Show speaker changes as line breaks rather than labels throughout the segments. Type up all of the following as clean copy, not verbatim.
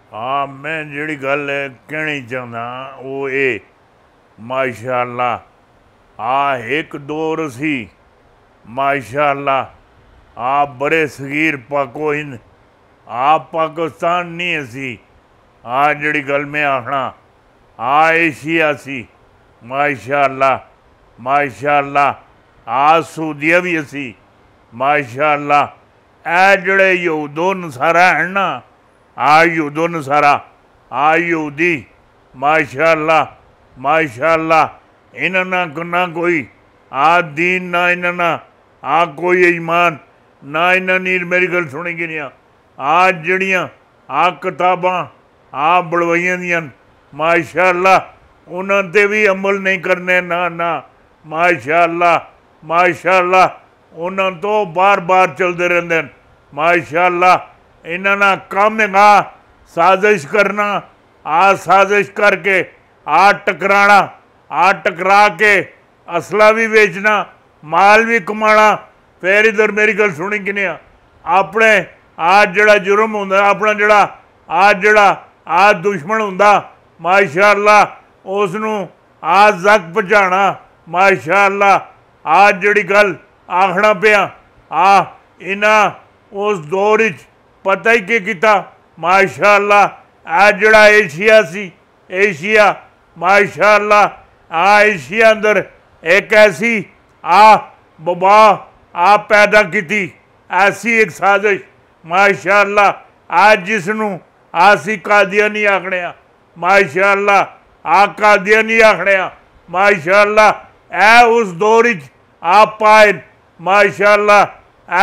हाँ मैं जिहड़ी गल कहनी चाहना वो ये माशाअल्लाह एक दौर सी माशाअल्लाह बड़े सगीर पाको हिंद पाकिस्तान नहीं असी जिहड़ी गल मैं आखना एशिया सी माशाअल्लाह माशाअल्लाह सऊदीया भी असी माशाअल्लाह जिहड़े यहूदो नसारा है ना यहूदो नसारा यहूदी माशाअल्लाह माशाअल्लाह इन्हां ना कोई दीन ना इन्हां कोई ईमान ना इन्हां मेरी गल सुनी गिनिया जड़ियाँ किताबां बलवाइया दियां माशाअल्लाह उन्हां ते भी अमल नहीं करने ना माशाअल्लाह माशाअल्लाह उन्हां तो बार बार चलते रहते हैं माशाअल्लाह इन्हां काम है साजिश करना साजिश करके टकराना टकरा के असला भी बेचना माल भी कमाना फिर इधर मेरी गल सुनी किनिया अपने जड़ा जुर्म होंदा अपना जड़ा दुश्मन होंदा माशाअल्लाह उसनू जक पहुँचाना माशाअल्लाह जड़ी गल आखना पिया इन्हां उस दौर पता ही की किया माशाअल्लाह जड़ा एशिया सी एशिया माशाअल्लाह एशिया अंदर एक ऐसी बबा पैदा की ऐसी एक साजिश माशाअल्लाह जिसनू आसी कादियानी आखने माशाअल्लाह कादियानी आखने माशाअल्लाह उस दौर पाए माशाअल्लाह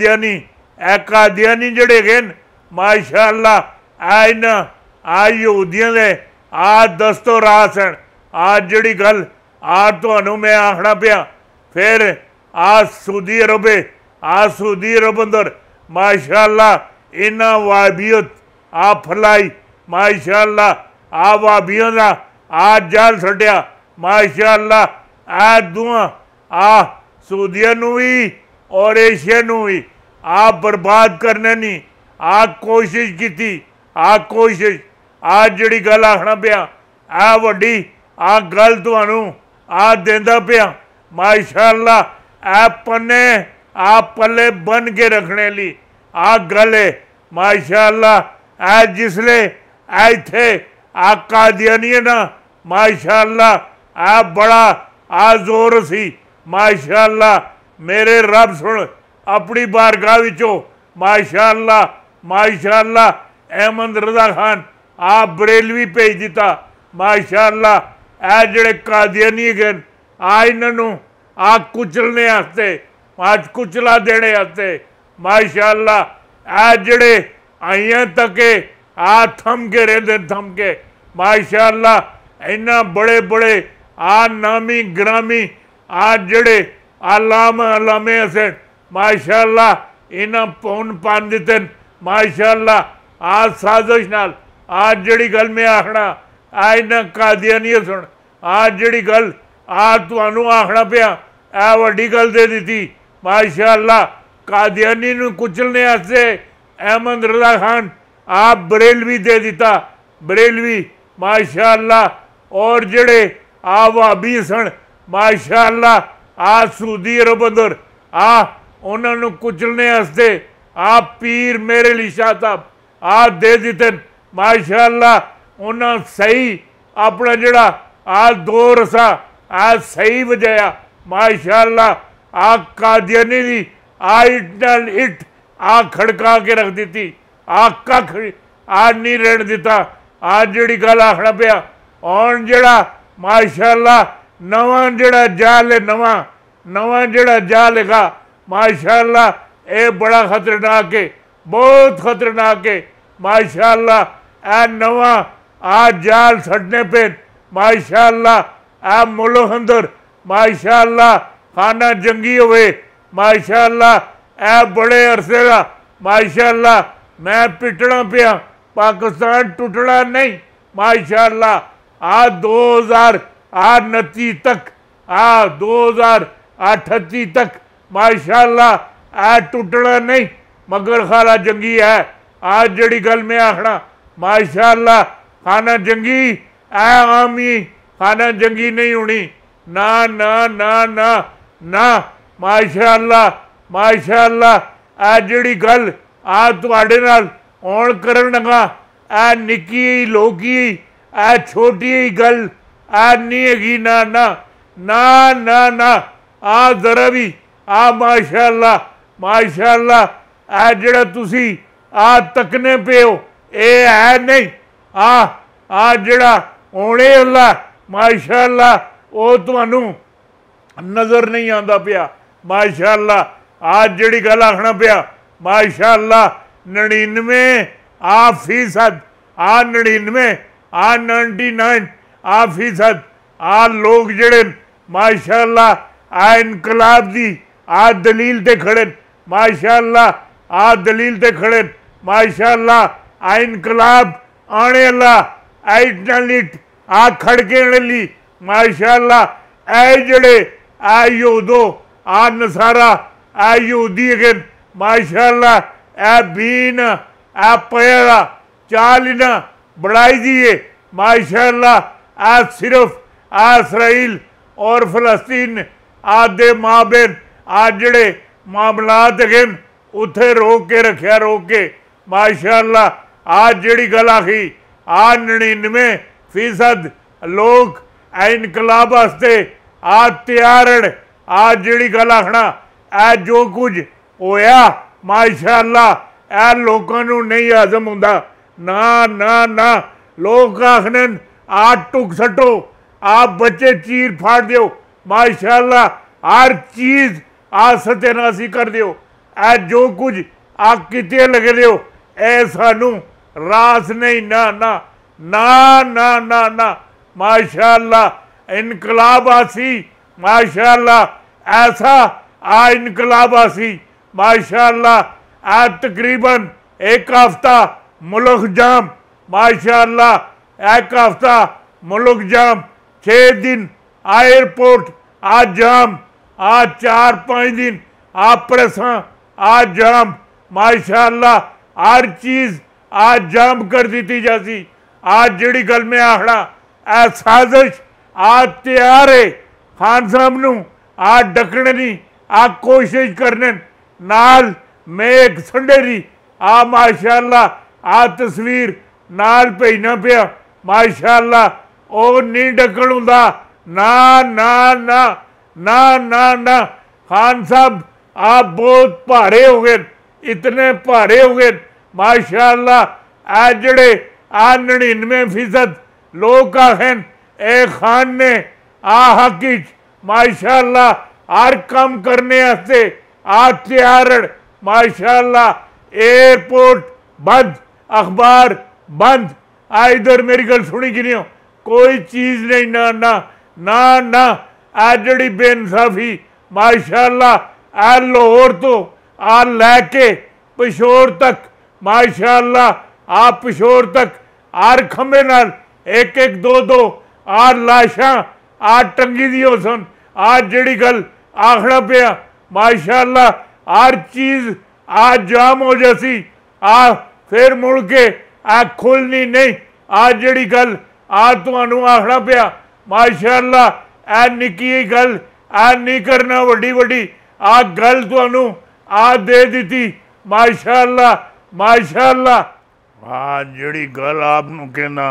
कादियानी जड़े गए माशाअल्लाह इन्हां यहूदियों के दस्तो रास हैं जड़ी गल तुहानू मैं आखना पिया फिर सऊदी अरब सऊदी अरब अंदर माशाअल्लाह इन्हां वाबियत फलाई माशाअल्लाह वाबियों का जाल छड्डिया माशाअल्लाह दुआं सऊदिया नू भी और एशिया नू भी बर्बाद करने नी कोशिश की कोशिश जड़ी गल आखना पिया वड्डी गल तुहानू देंदा पिया माशाअल्लाह पन्ने पल्ले बन के रखने ली गल है माशाअल्लाह जिसले इत्थे कादियानी ना माशाअल्लाह बड़ा जोर सी माशाअल्लाह मेरे रब सुन अपनी बारगाह विचों माशाअल्लाह माशाअल्लाह अहमद रजा खान बरेलवी भेज दिता माशाअल्लाह जड़े कादियानी गए इन्हों कुचलने आस्ते कुचला देने आस्ते माशाअल्लाह जड़े आइयां तके थम के रहते थम के माशाअल्लाह इन्ना बड़े बड़े नामी ग्रामी जड़े अलामे हसन माशाअल्लाह इन्हां पौन पान दिते माशाअल्लाह साजिश नाल जड़ी गल मैं आखना इन्हां कादियानी सुन जड़ी गल तुहानू आखना पिया वड्डी गल दे दी माशाअल्लाह कादियानी नू कुचलने आस्ते अहमद रजा खान बरेलवी दे दिता बरेलवी माशाअल्लाह और जड़े वाबी सन माशाअल्लाह सऊदी अरब अंदर उन्होंने कुचलने आस्ते पीर मेरे लिए शाह साहब दे दिते माशाअल्लाह उन्हें सही अपना जड़ा दौर सा सही वजाया माशाअल्लाह कादियानी दी इट नाल इट खड़का के रख दी कख नहीं रहन दिता जड़ी गल आखना पिया और जड़ा माशाअल्लाह नवा जड़ा जाल है नवा जड़ा जाल है माशाअल्लाह ये बड़ा खतरनाक है बहुत खतरनाक है माशाअल्लाह नवा जाल छड़ने पे माशाअल्लाह मुल्क अंदर माशाअल्लाह खाना जंगी हुए माशाअल्लाह बड़े अरसे का माशाअल्लाह मैं पिटना पिया पाकिस्तान टुटना नहीं माशाअल्लाह 2029 तक 2038 तक माशाअल्लाह टुटना नहीं मगर खाला जंगी है आज जड़ी गल मैं आखना माशाअल्लाह खाना जंगी ऐ आमी खाना जंगी नहीं होनी ना ना ना ना ना माशाअल्लाह माशाअल्लाह ऐ जिहड़ी गल आ तुहाडे नाल आउण करन लगा ऐ निक्की लोकी ऐ छोटी गल ऐ नहीं हैगी ना ना ना ना ना आ जरा भी आ माशाअल्लाह माशाअल्लाह ऐ जिहड़ा तुसी आ तकने पे हो ये है नहीं आ जिहड़ा होने वाला माशाअल्लाह वो तुहानू नज़र नहीं आता पिया माशाअल्लाह आज जिहड़ी गल आखना पिया माशाअल्लाह 99% आ 99% आ लोग जिहड़े माशाअल्लाह आ इनकलाब दी आ दलील ते खड़े माशाअल्लाह आ दलील ते खड़े माशाअल्लाह आ इनकलाब आने वाला इट आ खड़के वाली माशाअल्लाह ऐ जिहड़े आ यहूदो आ नसारा आ यहूदी अगे माशाअल्लाह ऐ बीन ऐ पया चालिना बढ़ाई दिए माशाअल्लाह आ सिर्फ आ इसराइल और फलस्तीन आदे माबेन आ जिहड़े मामलात अगे उत्थे रोक के रखिया रोक के माशाअल्लाह आज जिहड़ी गल आखी आ 99% लोग इनकलाब वास्ते आ तैयार आ जिहड़ी गल आखना ऐ जो कुछ होया माशाअल्लाह ऐ लोकां नूं नहीं हजम हुंदा ना ना ना लोग आखने आ टुक सटो आ बच्चे चीर फाड़ दियो माशाअल्लाह हर चीज़ आ सत्यानाशी कर दियो ऐ जो कुछ आ किते लगे दियो ए सानू रास नहीं ना ना ना ना ना ना माशाअल्लाह इनकलाब आसी माशाअल्लाह ऐसा आ इनकलाब आसी माशाअल्लाह आ तकरीबन एक हफ्ता मुल्क जाम माशाअल्लाह एक हफ्ता मुल्क जाम 6 दिन आ एयरपोर्ट आ जाम आ 4-5 दिन आ प्रेसा आ जाम माशाअल्लाह हर चीज़ आ जाम कर दी जाती आज जिहड़ी गल में आखना ए साजिश आ तैयार है खान साहब नूं आ डकने दी आ कोशिश करने नाल मैं एक संडे दी आ माशाअल्लाह आ तस्वीर नाल भेजना पिया माशाअल्लाह ओ नहीं डकण हुंदा ना ना ना ना ना ना खान साहब आप बहुत भारे हो गए इतने भारे हो गए माशाअल्लाह आ जड़े आ 99% लोग आखन ए खान ने आ हक माशाअल्लाह हर काम करने वास्ते आ तैयार माशाअल्लाह एयरपोर्ट बंद अखबार बंद आ इधर मेरी गल सुनी कि नहीं कोई चीज़ नहीं ना ना ना ना आ जड़ी बेइंसाफी माशाअल्लाह आ लाहौर तो आ लैके पिशोर तक माशाअल्लाह आ पिशोर तक हर खंबे नाल एक एक दो दो आ लाशां आ टंगी दियो सन आ जिहड़ी गल आखना पिया माशाअल्लाह हर चीज़ आ जाम हो जासी आ फिर मुड़ के आ खुलनी नहीं आ जिहड़ी गल आ तुहानू आखना पिया माशाअल्लाह ए निक्की गल आ नहीं करना वड्डी वड्डी आ गल तुहानू आ दे दी माशाअल्लाह माशाअल्लाह आ जिहड़ी गल आपनू कहना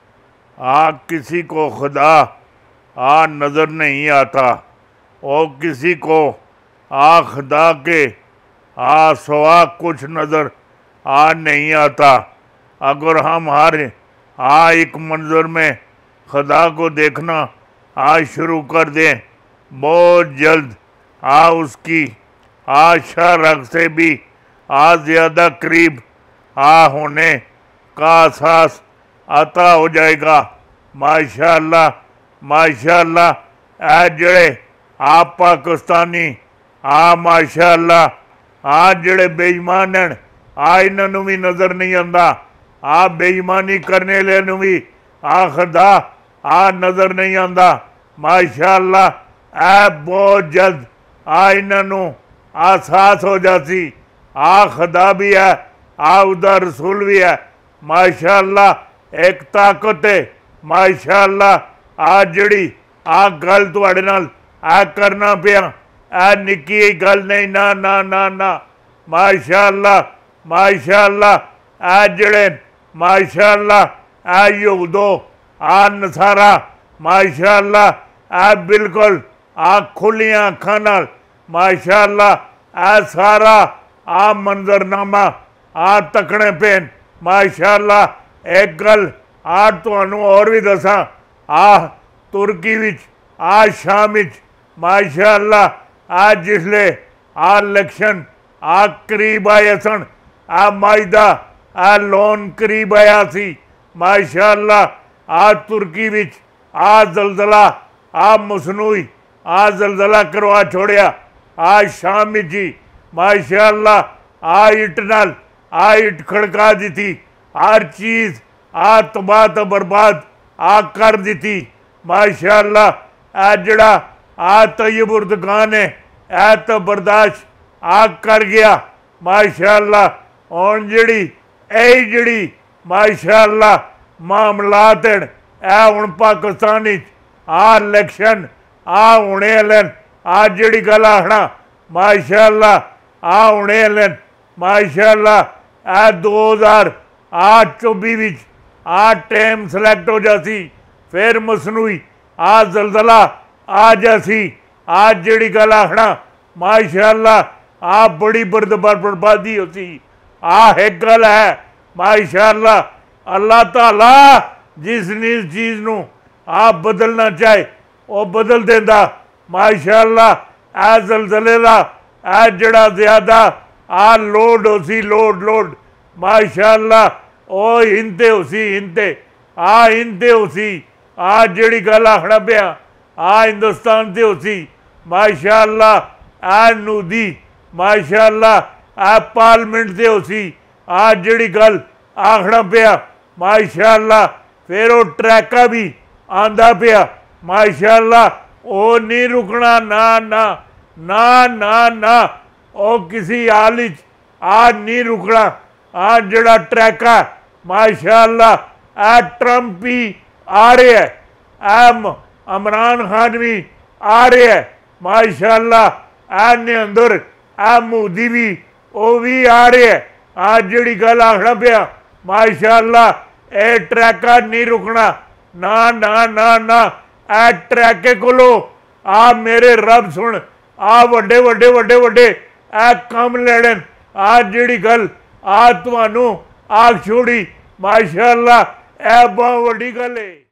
आ किसी को खुदा आ नज़र नहीं आता और किसी को आ खुदा के आ सवा कुछ नज़र आ नहीं आता अगर हम हर आ एक मंजर में खुदा को देखना आ शुरू कर दें बहुत जल्द आ उसकी आ शरक से भी आ ज़्यादा करीब आ होने का एहसास आता हो जाएगा माशाअल्लाह माशाअल्लाह ए जड़े आ पाकिस्तानी आ माशाअल्लाह आ जड़े बेईमान हैं आ इन्हों भी नज़र नहीं आता आ बेईमानी करने वाले भी आ खुदा आ नज़र नहीं आता माशाअल्लाह ए बहुत जल्द आ इन्हों एहसास हो जाती आ खुदा भी है आ उदा रसूल भी है माशाअल्लाह एक ताकत है माशाअल्लाह। आ जिहड़ी आ गल तुहाडे नाल आ करना पिया आ निक्की गल नहीं ना ना ना ना माशाअल्लाह माशाअल्लाह। आ जिहड़े माशाअल्लाह आ यहूदो आ नसारा माशाअल्लाह आ बिल्कुल आ खुलियां अखां नाल माशाअल्लाह आ सारा आ मंजरनामा आ तकने पेन माशाअल्लाह। एक गल आ तुहानू और भी दसा आ तुर्की विच आ शाम विच माशाअल्लाह आ जिसले आ इलेक्शन आ करीब आए सन आ माइदा आ लोन करीब आया सी माशाअल्लाह। आ तुर्की विच आ जलजला आ मसनूई आ जलजला करवा छोड़िया आ शाम विच ही माशाअल्लाह। आ इट नाल आ इट खड़का दी हर चीज़ आ तबाह तो बर्बाद आ कर दी माशाअल्लाह। आ जड़ा आ तैयब उर्दगान है ए तो बर्दाश्त आ कर गया माशाअल्लाह। हुण जिहड़ी माशाअल्लाह मामलात है ए हुण पाकिस्तान आ इलेक्शन आ होने वाले आ जिहड़ी गल आखना माशाअल्लाह आ होने वाले माशाअल्लाह। आ 2024 विच आ टाइम सिलेक्ट हो जासी फिर मसनूई आ जलजला आ जासी आ जिहड़ी गल आखना माशाअल्लाह आ बड़ी बर्बादी होती आ एक गल है माशाअल्लाह। अल्लाह ताला जिस चीज़ नू आ बदलना चाहे वो बदल देंदा माशाअल्लाह। आ जलजले दा आ जड़ा ज़्यादा आ लोड होसी लोड माशाअल्लाह ओ हिंदे होसी हिंदे होसी आ जिहड़ी गल आखना पिया आ हिंदुस्तान से होसी माशाअल्लाह। आ नूदी माशाअल्लाह आ पार्लियामेंट से होसी आ जिहड़ी गल आखना पिया माशाअल्लाह। फिर वो ट्रैका भी आंदा पिया माशाअल्लाह ओ नहीं रुकना ना ना ना ना ना ओ किसी हाल आ नहीं रुकना। आ जड़ा ट्रैका माशाअल्लाह आ ट्रंप भी आ रहे है आ इमरान खान भी आ रहे है माशाअल्लाह। आ निहंदर आ मोदी भी वो भी आ रहे है आ जिहड़ी गल आखना पिया माशाअल्लाह। ए ट्रैका नहीं रुकना ना ना ना ना ए ट्रैके कोलो आ मेरे रब सुन आ वड्डे वड्डे वड्डे वड्डे ए कम लड़न आ जिहड़ी गल आ तुहानू आख छोड़ी माशाअल्लाह ए बहुत वड्डी गल है।